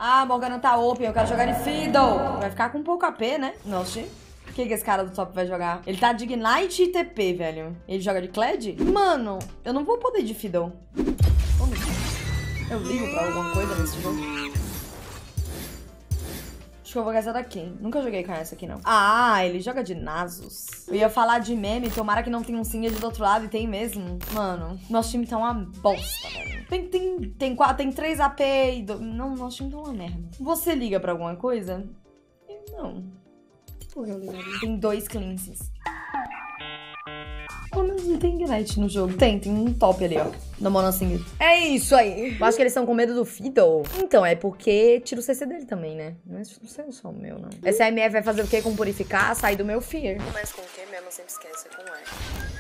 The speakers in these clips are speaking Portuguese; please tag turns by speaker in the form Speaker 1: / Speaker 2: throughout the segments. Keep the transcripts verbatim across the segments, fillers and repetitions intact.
Speaker 1: Ah, Morgana tá open, eu quero jogar de Fiddle. Vai ficar com pouco A P, né? Nossa, o que que esse cara do top vai jogar? Ele tá de Ignite e T P, velho. Ele joga de Kled? Mano, eu não vou poder de Fiddle. Eu ligo pra alguma coisa nesse jogo. Acho que eu vou gastar daqui. Nunca joguei com essa aqui, não. Ah, ele joga de Nasus. Eu ia falar de meme, tomara que não tenha um Singed do outro lado, e tem mesmo. Mano, nosso time tá uma bosta, velho. Tem, tem, tem, quatro, tem três A P e... Do... Não, nosso time tá uma merda. Você liga pra alguma coisa? Não. Por que eu ligaria? Tem dois cleanses. Pelo menos não tem Ignite no jogo. Tem, tem um top ali, ó. No Mono Singed. É isso aí. Eu acho que eles estão com medo do Fiddle. Então, é porque tira o C C dele também, né? Mas não sei só o meu, não. Esse A M F vai fazer o quê com purificar? Sair do meu Fear. Mas com o quê mesmo? Eu sempre esqueço. É com E.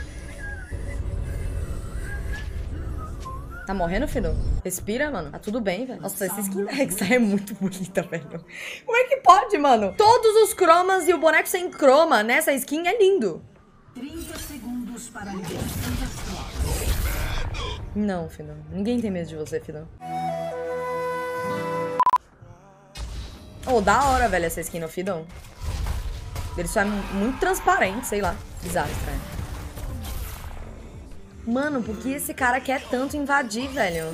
Speaker 1: Tá morrendo, Fiddle? Respira, mano. Tá tudo bem, velho. Nossa, essa skin da Rek'Sai é muito bonita, velho. Como é que pode, mano? Todos os cromas e o boneco sem croma nessa skin é lindo. trinta segundos para a liberação das tropas. Não, Fiddle. Ninguém tem medo de você, Fiddle. Oh, da hora, velho, essa skin no Fiddle. Ele só é muito transparente, sei lá. Bizarro, estranho. Mano, por que esse cara quer tanto invadir, velho?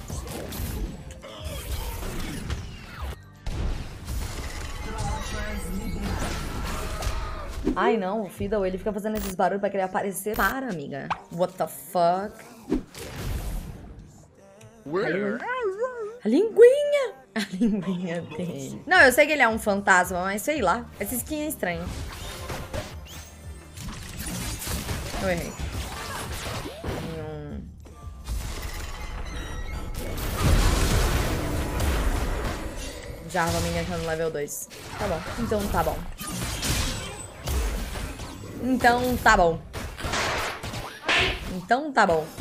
Speaker 1: Ai, não, o Fiddle, ele fica fazendo esses barulhos pra querer aparecer. Para, amiga. What the fuck? A linguinha! A linguinha dele. Não, eu sei que ele é um fantasma, mas sei lá. Essa skin é estranha. Eu errei. Hum. Jarvan me enganando no level dois. Tá bom. Então tá bom. Então tá bom. Então tá bom.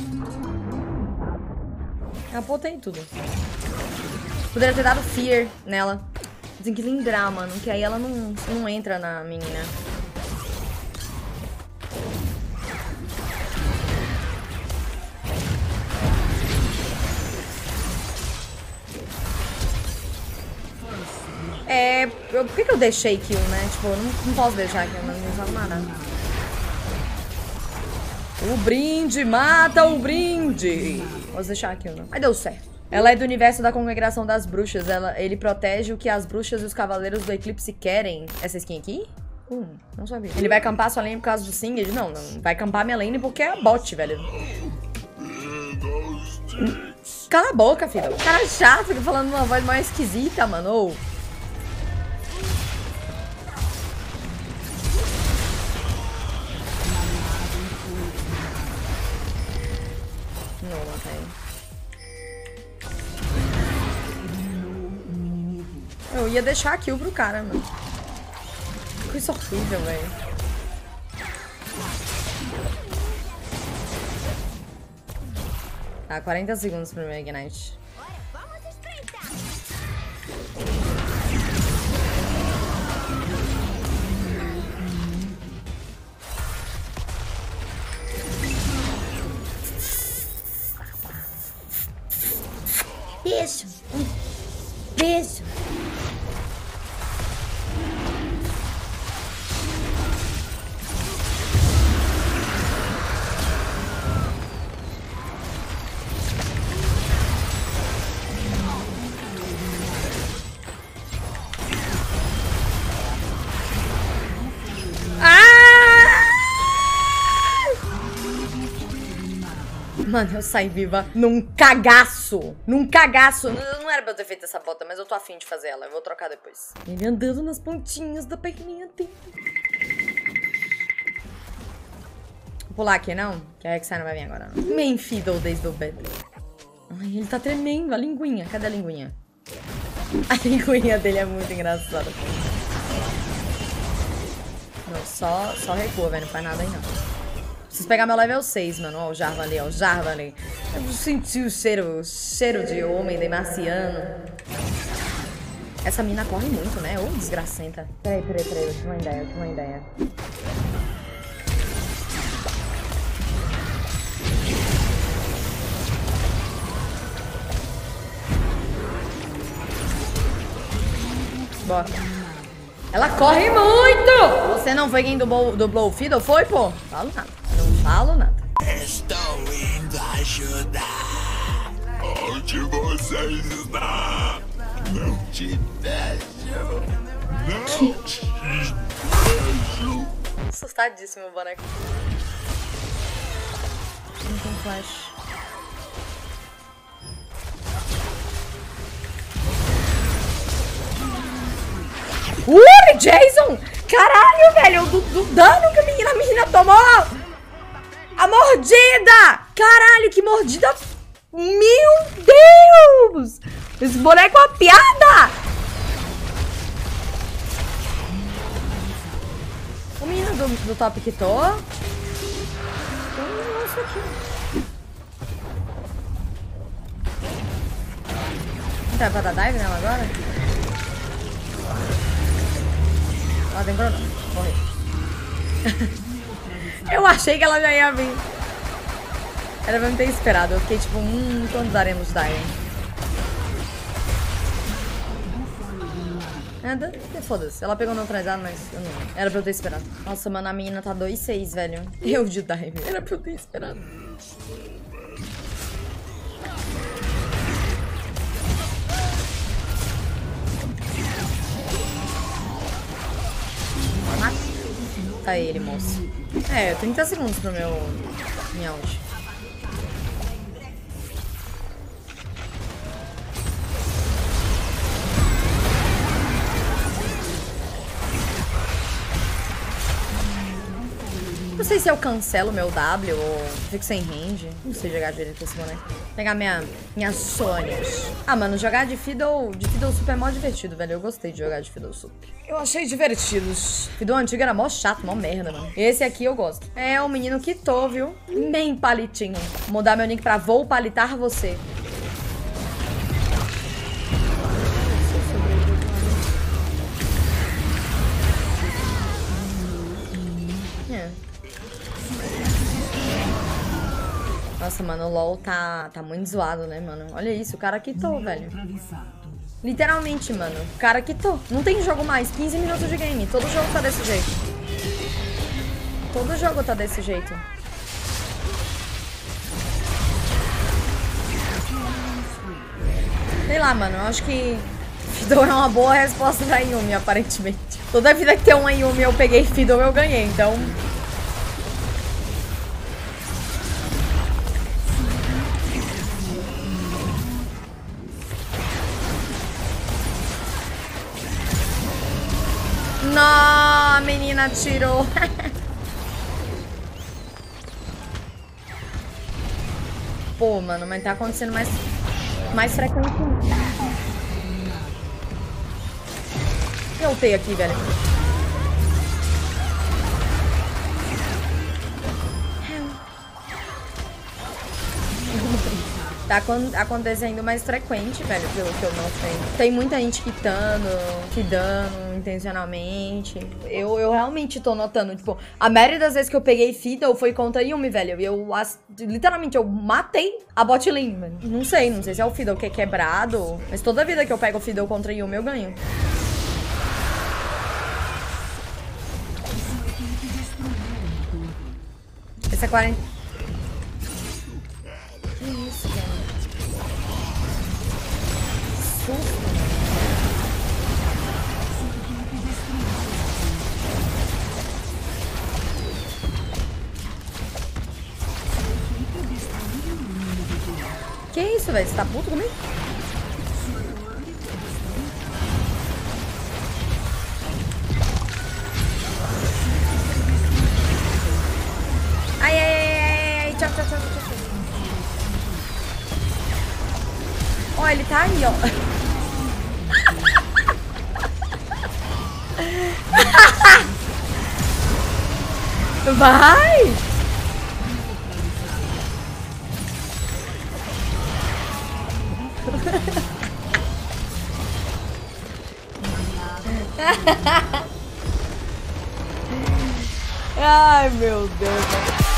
Speaker 1: Eu botei tudo. Poderia ter dado Fear nela. Tem que lembrar, mano, que aí ela não, não entra na menina. É... Eu, por que que eu deixei kill, né? Tipo, eu não, não posso deixar kill, não, não usava nada. O brinde, mata o brinde. Posso deixar kill, não. Mas deu certo. Ela é do universo da Congregação das Bruxas. Ela, ele protege o que as bruxas e os cavaleiros do eclipse querem. Essa skin aqui? Hum, não sabia. Ele vai acampar sua lane por causa do Singed? Não, não. Vai acampar minha lane porque é bot, velho. Cala a boca, filho. Cara chato, fica falando uma voz mais esquisita, mano. Oh. Não, não tem. Eu ia deixar a kill pro cara, mano. Que coisa horrível, velho. Tá, quarenta segundos pro meu Ignite. Beijo. Beijo. Mano, eu saí viva num cagaço. Num cagaço. Não, não era pra eu ter feito essa bota, mas eu tô afim de fazer ela. Eu vou trocar depois. Ele andando nas pontinhas da perninha dele. Vou pular aqui, não? Que a Rek'Sai não vai vir agora, não. Main Fiddle desde o bebê. Ai, ele tá tremendo. A linguinha. Cadê a linguinha? A linguinha dele é muito engraçada. Não, só, só recua, velho. Não faz nada aí, não. Preciso pegar meu level seis, mano. Ó, o Jarvan ali, ó. O Jarvan ali. Eu senti o cheiro, o cheiro de homem demaciano. Essa mina corre muito, né? Ô, desgracenta. Peraí, peraí, peraí. Eu tive uma ideia, eu tive uma ideia. Boa. Ela corre muito! Você não foi quem dublou, dublou o Fiddle? Foi, pô? Falo nada. Não falo nada.
Speaker 2: Estou indo ajudar. Onde vocês estão? Não te deixo. Não te deixo.
Speaker 1: Assustadíssimo o boneco. Não tem flash. Uh, Jason! Caralho, velho! Do, do dano que a menina, a menina tomou! A mordida! Caralho, que mordida! Meu Deus! Esse boneco é uma piada! O menino do, do top que tô. Tem um negócio aqui. Não tá pra dar dive nela agora? Ela demorou não. Morreu. Eu achei que ela já ia vir. Era pra me ter esperado. Eu fiquei tipo, hum, quando daremos dive? É, foda-se. Ela pegou neutralizado, mas eu não. Era pra eu ter esperado. Nossa, mano, a menina tá dois seis, velho. Eu de dive. Era pra eu ter esperado. Tá ele, moço. É, trinta segundos pro meu... minha ult. Não sei se eu cancelo meu W ou fico sem range. Não sei jogar direito com esse boneco. Pegar minha, minhas sonhas. Ah, mano, jogar de Fiddle, de Fiddle Super é mó divertido, velho. Eu gostei de jogar de Fiddle Super. Eu achei divertidos. Fiddle antigo era mó chato, mó merda, mano. Esse aqui eu gosto. É o menino que tô, viu? Bem palitinho. Vou mudar meu nick pra Vou Palitar Você. É. Nossa, mano, o LoL tá, tá muito zoado, né, mano? Olha isso, o cara quitou, velho. Literalmente, mano, o cara quitou. Não tem jogo mais, quinze minutos de game. Todo jogo tá desse jeito. Todo jogo tá desse jeito. Sei lá, mano, eu acho que Fiddle é uma boa resposta da Yumi, aparentemente. Toda vida que tem uma Yumi eu peguei Fiddle, eu ganhei, então... Não, a menina tirou. Pô, mano, mas tá acontecendo mais, mais frequente. Eu ultei aqui, velho. Tá acontecendo mais frequente, velho, pelo que eu não sei. Tem muita gente quitando, fidando intencionalmente. Eu, eu realmente tô notando, tipo, a maioria das vezes que eu peguei Fiddle foi contra Yumi, velho. Eu, as, literalmente, eu matei a bot lane, velho. Não sei, não sei se é o Fiddle que é quebrado, mas toda vida que eu pego o Fiddle contra Yumi, eu ganho. Esse é quarenta... Que isso, cara? Susto. Que isso, velho? Você tá puto comigo? Ai, ai, ai, ai, tchau, tchau, tchau, tchau. Ó, ele tá aí, ó. Vai! Ai, meu Deus.